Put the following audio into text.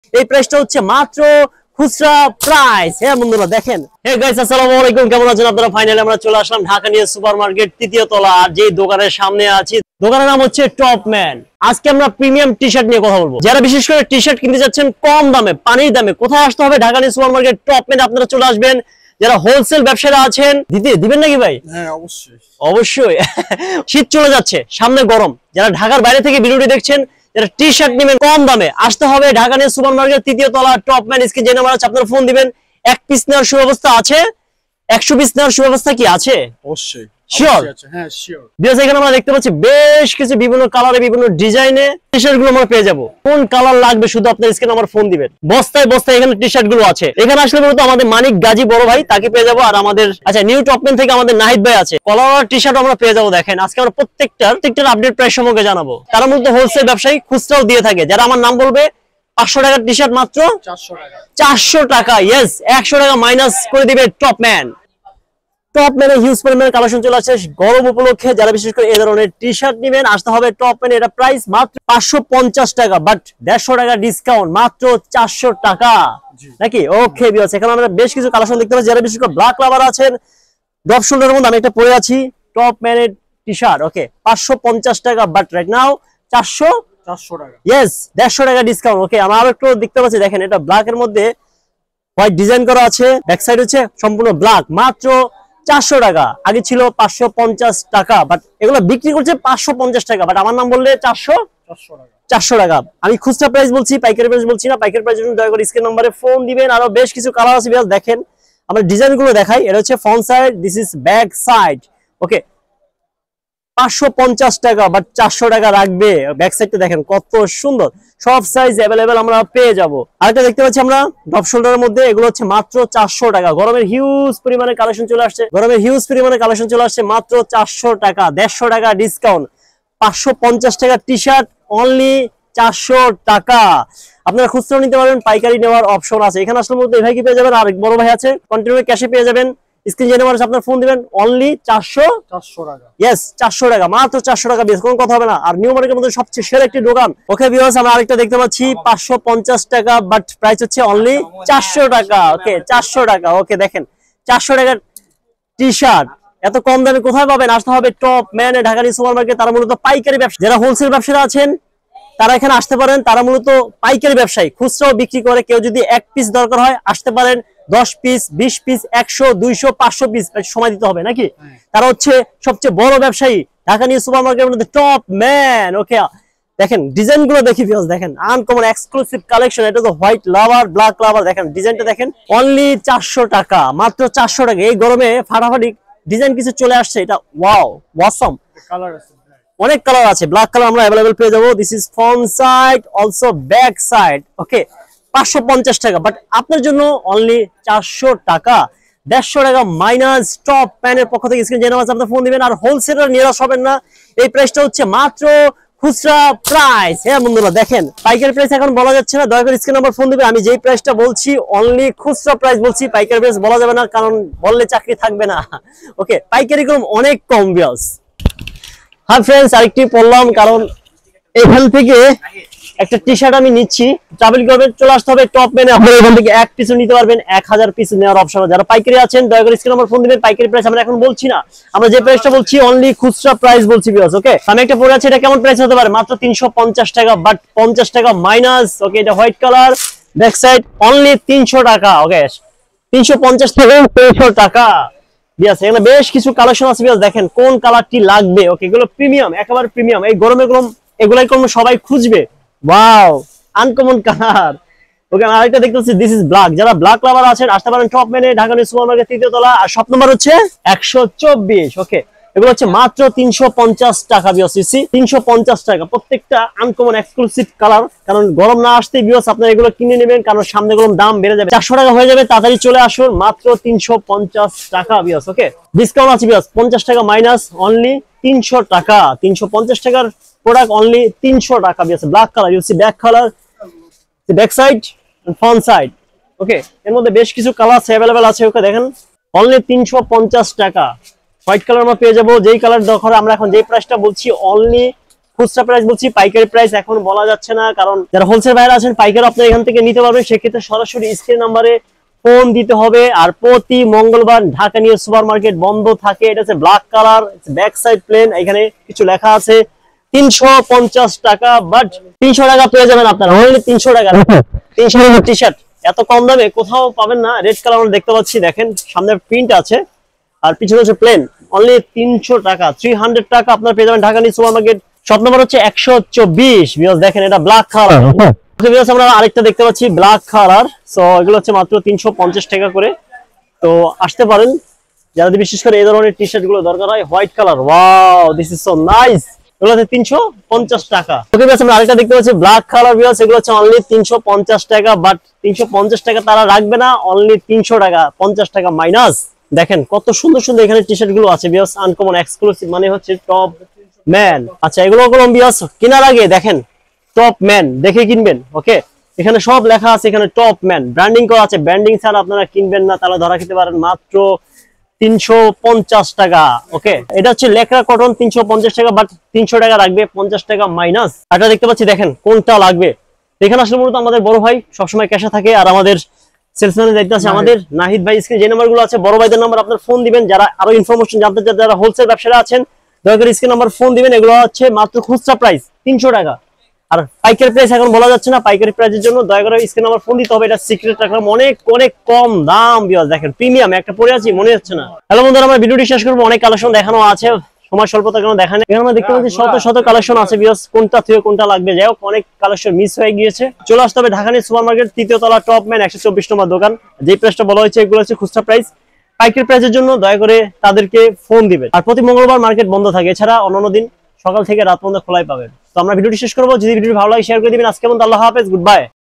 এই প্রাইসটা হচ্ছে মাত্র খুচরা প্রাইস। হ্যাঁ বন্ধুরা দেখেন। হে গাইস আসসালামু আলাইকুম, কেমন আছেন আপনারা? ফাইনালি আমরা চলে আসলাম ঢাকা নিউ সুপারমার্কেট তৃতীয় তলা, আর যে দোকানের সামনে আছি দোকানের নাম হচ্ছে টপম্যান। আজকে আমরা প্রিমিয়াম টি শার্ট নিয়ে কথা বলবো। যারা বিশেষ করে টি শার্ট কিনতে যাচ্ছেন কম দামে, পানির দামে, কোথায় আসতে হবে? ঢাকা নিউ সুপারমার্কেট টপম্যান আপনারা চলে আসবেন। যারা হোলসেল ব্যবসায়ীরা আছেন, দিবেন নাকি ভাই? হ্যাঁ অবশ্যই অবশ্যই। শীত চলে যাচ্ছে, সামনে গরম। যারা ঢাকার বাইরে থেকে ভিডিওটি দেখছেন, যারা টি শার্ট নেবেন কম দামে, আসতে হবে ঢাকা নিউ সুপারমার্কেট তৃতীয় তলা টপম্যান। স্ক্রিন যে নাম্বার আছে আপনারা ফোন দিবেন। 1 পিস নেওয়ার সুব্যবস্থা আছে, 100 পিস নেওয়ার সুব্যবস্থা কি আছে? অবশ্যই শিওর? হ্যাঁ শিওর। বিকজ এখানে আমরা দেখতে পাচ্ছি বেশ কিছু বিভিন্ন কালারে, বিভিন্ন ডিজাইনে টি শার্ট গুলো আমরা পেয়ে যাবো। কোন কালার লাগবে শুধু আপনার স্ক্রিনে আমার ফোন দিবেন। বস্তায় বস্তায় এখানে টি শার্ট গুলো আছে। এখানে আসলে মূলত আমাদের মানিক গাজী বড় ভাই, তাকে পেয়ে যাবো। আর আমাদের আচ্ছা নিউ টপম্যান থেকে আমাদের নাহিদ ভাই আছে, কলার টি শার্ট আমরা পেয়ে যাবো। দেখেন আজকে আমরা প্রত্যেকটার আপডেট প্রাইস সম্পর্কে জানাবো। তারা মূলত হোলসেল ব্যবসায়ী, খুচরাও দিয়ে থাকে। যারা আমার নাম বলবে 500 টাকার টি শার্ট মাত্র 400 টাকা। ইয়েস, 100 টাকা মাইনাস করে দিবে টপম্যান। টপম্যানে হিউজ পরিমাণে কালেকশন চলে আসছে গরম উপলক্ষে। যারা বিশেষ করে এই ধরনের টি শার্ট নেবেন আসতে হবে টপম্যানে। এটা প্রাইস মাত্র 550 টাকা, বাট 150 টাকা ডিসকাউন্ট, মাত্র 400 টাকা নাকি? ওকে ভিউয়ার্স, এখানে আমরা বেশ কিছু কালেকশন দেখতে পাচ্ছি। যারা বিশেষ করে ব্ল্যাক লাভার আছেন, ড্রপ শোল্ডারের মধ্যে আমি একটা পরে আছি টপম্যানের টি শার্ট। ওকে 550 টাকা, বাট রাইট নাও 400 টাকা। ইয়েস, 150 টাকা ডিসকাউন্ট। ওকে আমরা আরো একটু দেখতে পাচ্ছি, দেখেন এটা ব্ল্যাক এর মধ্যে হোয়াইট ডিজাইন করা আছে, ব্যাক সাইড হচ্ছে সম্পূর্ণ ব্ল্যাক, মাত্র 400 টাকা। আগে ছিল 550 টাকা, বাট এগুলো বিক্রি করছে 550 টাকা, বাট আমার নাম বললে 400 টাকা। আমি খুচরা প্রাইস বলছি, পাইকারি প্রাইস বলছি না। পাইকারি প্রাইস জন্য দয়া করে স্ক্রিন নম্বরে ফোন দিবেন। আরো বেশ কিছু কালার আছে, দেখেন আমরা ডিজাইন গুলো দেখাই। এটা হচ্ছে front side, this is back side. Okay 550 টাকা, বাট 400 টাকা রাখবে। ব্যাক সাইডটা দেখেন কত সুন্দর, সব সাইজ अवेलेबल আমরা পেয়ে যাব। আরেকটা দেখতে পাচ্ছি আমরা ড্রপ শোল্ডারের মধ্যে, এগুলো হচ্ছে মাত্র 400 টাকা। গরমের হিউজ পরিমাণে কালেকশন চলে আসছে, মাত্র 400 টাকা, 150 টাকা ডিসকাউন্ট। 550 টাকা টি শার্ট অনলি 400 টাকা। আপনারা খুচরা নিতে পারবেন, পাইকারি নেওয়ার অপশন আছে। এখানে আসলে মধ্যে এই ভাই কি পেয়ে যাবেন, আর বড় ভাই আছে কন্টিনিউ ক্যাশে পেয়ে যাবেন। স্ক্রিন যে নাম্বার আছে আপনার ফোন দিবেন, অনলি 400 টাকা। ইয়েস 400 টাকা, মাত্র 400 টাকা। বেশ কোনো কথা হবে না। আর নিউ মার্কেটের মধ্যে সবচেয়ে সেরা একটি দোকান। ওকে ভিউয়ার্স, আমরা আরেকটা দেখতে পাচ্ছি 550 টাকা, বাট প্রাইস হচ্ছে অনলি 400 টাকা। ওকে 400 টাকা। ওকে দেখেন 400 টাকার টি শার্ট এত কম দামে কোথায় পাবেন? আসতে হবে টপম্যান ঢাকা নিউ সুপারমার্কেট। তারা মূলত পাইকারি ব্যবসা, যারা হোলসেল ব্যবসায়ীরা আছেন তারা এখানে আসতে পারেন। তারা মূলত পাইকারি ব্যবসায়ী, খুচরাও বিক্রি করে। কেউ যদি 1 পিস দরকার হয় আসতে পারেন, 10 পিস, 20 পিস, 100, 200, 500 পিস সময় দিতে হবে নাকি? তারা হচ্ছে সবচেয়ে বড় ব্যবসায়ী ঢাকা নিউ সুপারমার্কেটের মধ্যে টপম্যান। ওকে দেখেন ডিজাইন গুলো দেখি ভিউয়ার্স, দেখেন আনকমন এক্সক্লুসিভ কালেকশন। এটা তো হোয়াইট লাভার, ব্ল্যাক লাভার, দেখেন ডিজাইনটা দেখেন, অনলি 400 টাকা, মাত্র 400 টাকা। এই গরমে ফাটাফাটি ডিজাইন কিছু চলে আসছে, এটা ওয়াও ওয়াসাম। কালার আছে, অনেক কালার আছে। ব্ল্যাক কালার আমরা अवेलेबल পেয়ে যাবো। This is front side, also back side. Okay 550 টাকা, বাট আপনার জন্য অনলি 400 টাকা, 150 টাকা মাইনাস টপম্যানের পক্ষ থেকে। স্ক্রিন যে নাম্বার আছে আপনারা ফোন দিবেন। আর হোলসেলার নিরাশ হবেন না, এই প্রাইসটা হচ্ছে মাত্র খুচরা প্রাইস। হ্যাঁ বন্ধুরা দেখেন, পাইকারি প্রাইস এখন বলা যাচ্ছে না, দয়া করে স্ক্রিন নাম্বার ফোন দিবেন। আমি যেই প্রাইসটা বলছি অনলি খুচরা প্রাইস বলছি, পাইকারি প্রাইস বলা যাবে না, কারণ বললে চাকরি থাকবে না। ওকে পাইকারি কম, অনেক কম ভিউয়ার্স। হ্যাঁ ফ্রেন্ডস, আরেকটি পড়লাম, কারণ এখান থেকে একটা টি শার্ট আমি নিচ্ছি, ট্রাভেল করবেন, চলে আসতে হবে টপম্যানে। আপনারা এখান থেকে 1 পিসও নিতে পারবেন, 1000 পিস নেওয়ার অপশন। যারা পাইকারি আছেন দয়া করে স্ক্রিন নাম্বার ফোন দিবেন। পাইকারি প্রাইস আমরা এখন বলছি না, আমরা যে প্রাইসটা বলছি অনলি খুচরা প্রাইস বলছি ভিউয়ার্স। ওকে আমি একটা পরে আছে, এটা কেমন প্রাইস হতে পারে? মাত্র 350 টাকা, বাট 50 টাকা মাইনাস। ওকে এটা white colour, back side, only 300 টাকা। ওকে 350 থেকে 300 টাকা। এখানে বেশ কিছু কালেকশন আছে, দেখেন কোন কালারটি লাগবে। ওকে এগুলো প্রিমিয়াম, একেবারে প্রিমিয়াম। এই গরমে এগুলাই কোন সবাই খুঁজবে। Wow uncommon colour. ওকে আমি আরেকটা দেখতেছি, দিস ইজ ব্ল্যাক। যারা ব্ল্যাক লাভার আছেন আসতে পারেন টপম্যানে ঢাকা নিউ সুপারমার্কেট তৃতীয় তলা, আর শপ নাম্বার হচ্ছে 124। ওকে এগুলো হচ্ছে মাত্র 350 টাকা ভিউয়ার্স। 350 টাকা, প্রত্যেকটা আনকমন এক্সক্লুসিভ কালার। কারণ গরম না আসতে ভিউয়ার্স আপনারা এগুলো কিনে নেবেন, কারণ সামনে গরম দাম বেড়ে যাবে। 400 টাকা হয়ে যাবে, তাড়াতাড়ি চলে আসুন, মাত্র 350 টাকা ভিউয়ার্স। ওকে ডিসকাউন্ট আছে ভিউয়ার্স, 50 টাকা মাইনাস, অনলি 300 টাকা। 350 টাকার প্রোডাক্ট অনলি 300 টাকা viewers. Black colour, you see back colour, back side and front side. Okay এর মধ্যে বেশ কিছু কালার अवेलेबल আছে। ওকে দেখেন অনলি 350 টাকা। হোয়াইট কালার আমরা পেয়ে যাবো, যেই কালার দরকার। আমরা এখন যেই প্রাইসটা বলছি অনলি খুচরা প্রাইস বলছি, পাইকারি প্রাইস এখন বলা যাচ্ছে না, কারণ যারা হোলসেল ভাইরা আছেন পাইকারি আপনারা এখান থেকে নিতে পারবেন, সেক্ষেত্রে সরাসরি স্ক্রিন নাম্বারে ফোন দিতে হবে। আর প্রতি মঙ্গলবার ঢাকা নিউ সুপার মার্কেট বন্ধ থাকে। এটা হচ্ছে black colour, back side plain, এখানে কিছু লেখা আছে 350 টাকা, বাট 300 টাকা পেয়ে যাবেন আপনারা, অনলি 300 টাকা। 300 টাকা টি শার্ট এত কম দামে কোথাও পাবেন না। রেড কালার আমরা দেখতে পাচ্ছি, দেখেন সামনে প্রিন্ট আছে আর পিছনে হচ্ছে প্লেন, অনলি 300 টাকা, 300 টাকা আপনারা পেয়ে যাবেন Dhaka new super market. Shop number হচ্ছে 124। ভিউয়ার্স দেখেন এটা ব্ল্যাক কালার। আমরা আরেকটা দেখতে পাচ্ছি ব্ল্যাক কালার, সো এগুলো হচ্ছে মাত্র 350 টাকা করে। তো আসতে পারেন যাদের বিশেষ করে এই ধরনের টি শার্ট গুলো দরকার হয়। White colour, wow this is so nice, এগুলো হচ্ছে 350 টাকা। ওকে ভিউয়ার্স আমরা আরেকটা দেখতে পাচ্ছি ব্ল্যাক কালার। ভিউয়ার্স এগুলো হচ্ছে অনলি 350 টাকা, বাট 350 টাকা তারা রাখবে না, অনলি 300 টাকা, 50 টাকা মাইনাস। দেখেন কত সুন্দর সুন্দর এখানে টি শার্ট গুলো আছে ভিউয়ার্স, আনকমন এক্সক্লুসিভ, মানে হচ্ছে টপ ম্যান। আচ্ছা এগুলো ভিউয়ার্স কেনার আগে দেখেন টপ ম্যান দেখে কিনবেন। ওকে এখানে সব লেখা আছে, এখানে টপ ম্যান ব্র্যান্ডিং করা আছে, ব্র্যান্ডিং ছাড়া আপনারা কিনবেন না, তাহলে ধরা খেতে পারেন মাত্র 350 টাকা। ওকে এটা হচ্ছে লেকরা কটন, 350 টাকা, বাট 300 টাকা রাখবে, 50 টাকা মাইনাস। এটা দেখতে পাচ্ছি, দেখেন কোনটা লাগবে। এখানে আসলে মূলত আমাদের বড় ভাই সবসময় ক্যাশে থাকে, আর আমাদের সেলসম্যানের দায়িত্ব আছে আমাদের নাহিদ ভাই। স্ক্রিনে যে নাম্বারগুলো আছে বড় ভাইদের নাম্বার, আপনার ফোন দিবেন। যারা আরো ইনফরমেশন জানতে চান, যারা হোলসেল ব্যবসায়ী আছেন, দয়া করে স্ক্রিন নাম্বার ফোন দিবেন। এগুলো হচ্ছে মাত্র খুচরা প্রাইস 300 টাকা, আর পাইকারি প্রাইস এখন বলা যাচ্ছে না। পাইকারি প্রাইসের জন্য দয়া করে স্ক্রিন নাম্বার ফোন দিতে হবে, এটা সিক্রেট রাখলাম, অনেক অনেক কম দাম। ভিউয়ার্স দেখেন প্রিমিয়াম, একটা পরে আছি মনে হচ্ছে না। হ্যালো বন্ধুরা, আমরা ভিডিওটি শেষ করবো, অনেক কালেকশন দেখানো আছে, সময় স্বল্পতার কারণে দেখানো। এখানে আমরা দেখতে পাচ্ছি শত শত কালেকশন আছে ভিউয়ার্স, কোনটা থেকে কোনটা লাগবে। যাই হোক অনেক কালেকশন মিস হয়ে গিয়েছে। চলে আসতে হবে ঢাকা নিউ সুপার মার্কেট, 3য় তলা, টপ ম্যান, 124 নম্বর দোকান। যে প্রাইসটা বলা হয়েছে এগুলো হচ্ছে খুচরা প্রাইস। পাইকারি প্রাইসের জন্য দয়া করে তাদেরকে ফোন দিবেন। আর প্রতি মঙ্গলবার মার্কেট বন্ধ থাকে, এছাড়া অন্যান্য দিন সকাল থেকে রাত পর্যন্ত খোলাই পাবেন। তো আমরা ভিডিওটি শেষ করবো, যদি ভিডিওটি ভালো লাগে শেয়ার করে দিবেন। আজকে পর্যন্ত আল্লাহ হাফেজ, গুড বাই।